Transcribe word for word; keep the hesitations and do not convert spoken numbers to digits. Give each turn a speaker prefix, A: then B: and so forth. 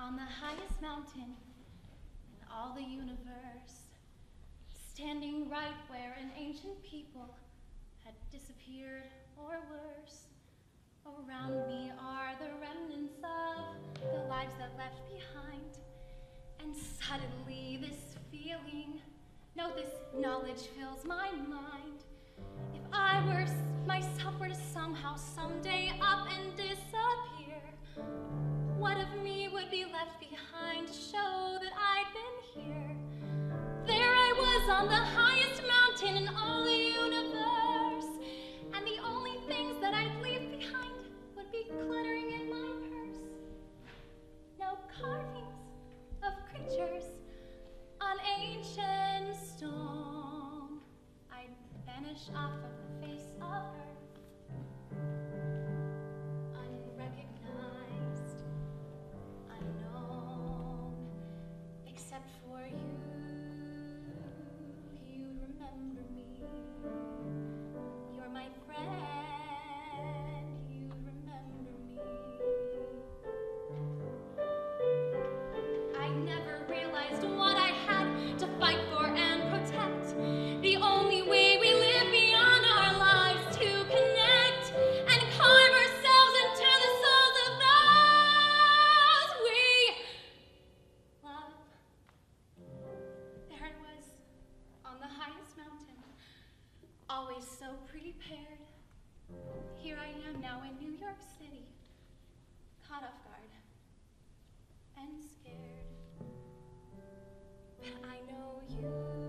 A: on the highest mountain in all the universe, standing right where an ancient people had disappeared or worse. Around me are the remnants of the lives that left behind. And suddenly this feeling, no, this knowledge fills my mind. If I were, myself were to somehow someday up and disappear, what of me would be left behind to show that I'd been here? There I was on the highest mountain in all the universe, and the only things that I'd leave behind would be cluttering in my purse. No carvings of creatures on ancient stone. I'd vanish off of the face of earth, unrecognized, unknown, except for you. You'd remember me. You're my friend. You'd remember me. I never realized what I had to fight for and protect. The only way we live beyond our lives to connect and carve ourselves into the souls of those we love. There I was on the highest mountain, always so prepared. Here I am now in New York City, caught off guard and scared. But I know you